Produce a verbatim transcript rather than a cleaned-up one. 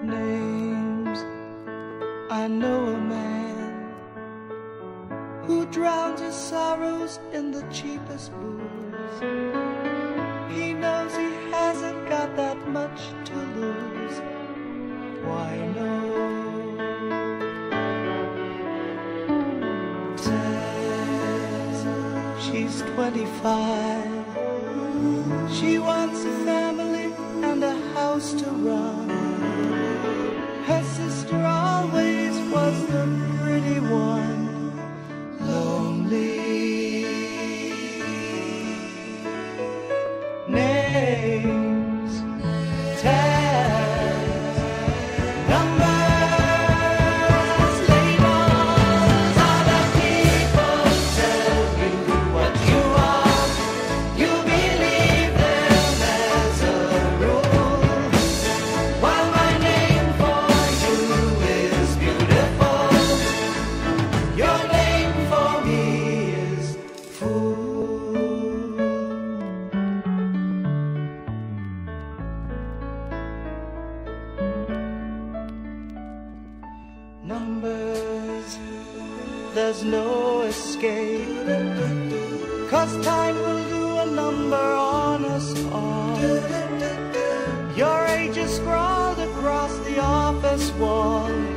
names. I know a man who drowns his sorrows in the cheapest booze. He knows he hasn't got that much to lose. Why no? Tess, she's twenty-five. She wants a family and a house to run. Her sister always was the pretty one, lonely. Names, tags, numbers, labels, other people tell you what you are. You believe them as a rule, while my name for you is beautiful. Your name for me is fool. Numbers, there's no escape, 'cause time will do a number on us all. Your age is scrawled across the office wall.